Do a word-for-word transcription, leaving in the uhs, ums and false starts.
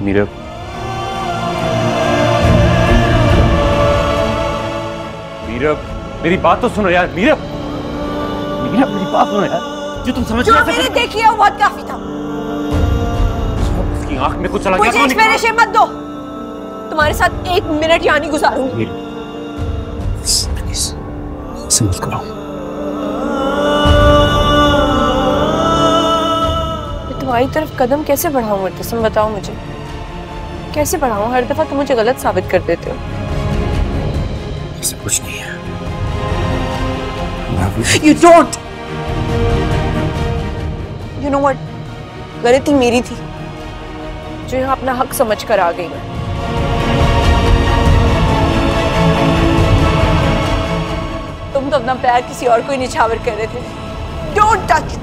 मीरा, मीरा मेरी बात तो सुनो यार। मीरा, मीरा मेरी बात सुनो यार। जो तुम समझ जो मैंने देख लिया वो बहुत काफी था। उसकी आंख में कुछ चला गया। मुझे एक्सप्लेनेशन मत दो। तुम्हारे साथ एक मिनट यहाँ नहीं गुजारूंगी। समझ करो। मैं तुम्हारी तरफ कदम कैसे बढ़ाऊं मुर्तसिम, बताओ मुझे कैसे बढ़ाऊं? हर दफा तुम मुझे गलत साबित कर देते हो। ऐसा कुछ नहीं है। You don't. You know what? गलती मेरी थी जो यहाँ अपना हक समझ कर आ गई मैं। तुम तो अपना पैर किसी और को ही निछावर कर रहे थे। Don't touch me.